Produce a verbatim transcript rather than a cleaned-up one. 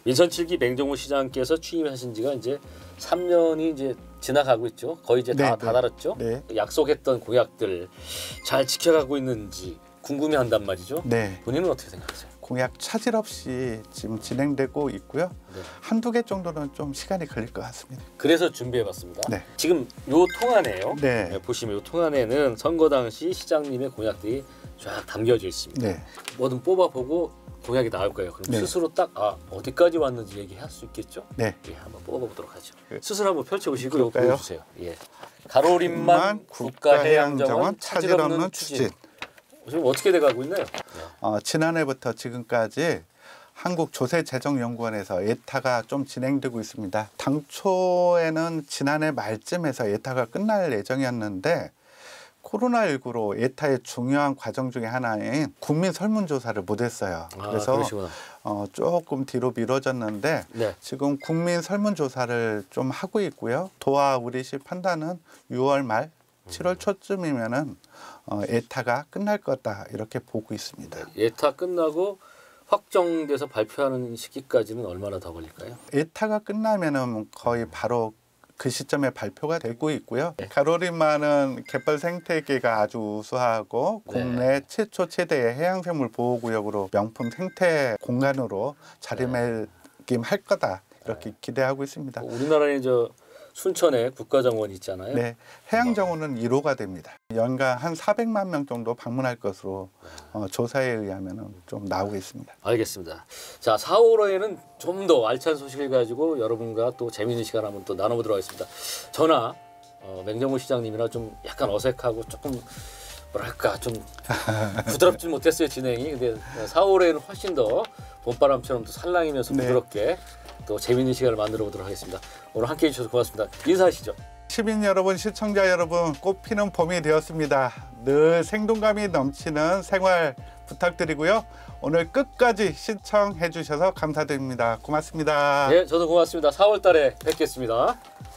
민선 칠 기 맹정호 시장께서 취임하신 지가 이제 삼 년이 이제 지나가고 있죠. 거의 이제 다, 네, 다 네. 달았죠. 네. 약속했던 공약들 잘 지켜가고 있는지 궁금해한단 말이죠. 네. 본인은 어떻게 생각하세요? 공약 차질 없이 지금 진행되고 있고요. 네. 한두 개 정도는 좀 시간이 걸릴 것 같습니다. 그래서 준비해봤습니다. 네. 지금 요 통안에요. 네. 네, 보시면 요 통안에는 선거 당시 시장님의 공약들이 쫙 담겨져 있습니다. 네. 뭐든 뽑아보고 공약이 나올 거예요. 그럼 네. 스스로 딱 아, 어디까지 왔는지 얘기할 수 있겠죠? 네. 예, 한번 뽑아보도록 하죠. 그, 스스로 한번 펼쳐보시고 이거 그럴까요? 보여주세요. 예. 가로림만 국가해양정원 차질 없는 추진. 지금 어떻게 돼가고 있나요? 어, 지난해부터 지금까지 한국조세재정연구원에서 예타가 좀 진행되고 있습니다. 당초에는 지난해 말쯤에서 예타가 끝날 예정이었는데 코로나십구로 예타의 중요한 과정 중에 하나인 국민 설문조사를 못했어요. 아, 그래서 그러시구나. 어, 조금 뒤로 미뤄졌는데 네. 지금 국민 설문조사를 좀 하고 있고요. 도와 우리시 판단은 유월 말, 칠월 초쯤이면은 어, 예타가 끝날 거다 이렇게 보고 있습니다. 예타 끝나고 확정돼서 발표하는 시기까지는 얼마나 더 걸릴까요? 예타가 끝나면은 거의 바로 그 시점에 발표가 되고 있고요. 네. 가로림만은 갯벌 생태계가 아주 우수하고 네. 국내 최초 최대의 해양생물 보호구역으로 명품 생태 공간으로 자리매김할 거다 이렇게 기대하고 있습니다. 우리나라에 저 순천에 국가정원이 있잖아요. 네, 해양정원은 일 호가 됩니다. 연간 한 사백만 명 정도 방문할 것으로 어, 조사에 의하면 좀 나오고 있습니다. 알겠습니다. 자, 사, 오월에는 좀 더 알찬 소식을 가지고 여러분과 또 재미있는 시간 한번 또 나눠보도록 하겠습니다. 저나 어, 맹정호 시장님이나 좀 약간 어색하고 조금 뭐랄까 좀 부드럽지 못했어요 진행이. 근데 사, 오월에는 훨씬 더 봄바람처럼 또 살랑이면서 네. 부드럽게 또 재미있는 시간을 만들어 보도록 하겠습니다. 오늘 함께해 주셔서 고맙습니다. 인사하시죠. 시민 여러분, 시청자 여러분, 꽃피는 봄이 되었습니다. 늘 생동감이 넘치는 생활 부탁드리고요. 오늘 끝까지 시청해 주셔서 감사드립니다. 고맙습니다. 네, 저도 고맙습니다. 사월 달에 뵙겠습니다.